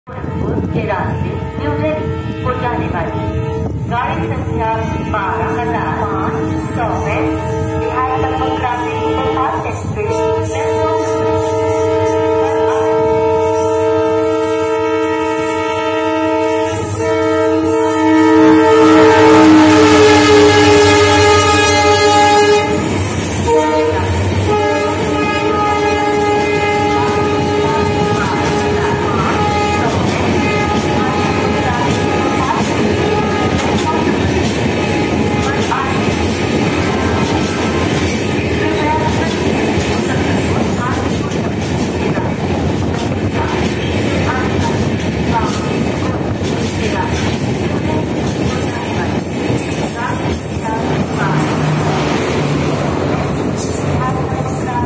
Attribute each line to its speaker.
Speaker 1: के रास्ते न्यू दिल्ली को जाने वाली गाड़ी संख्या 12,500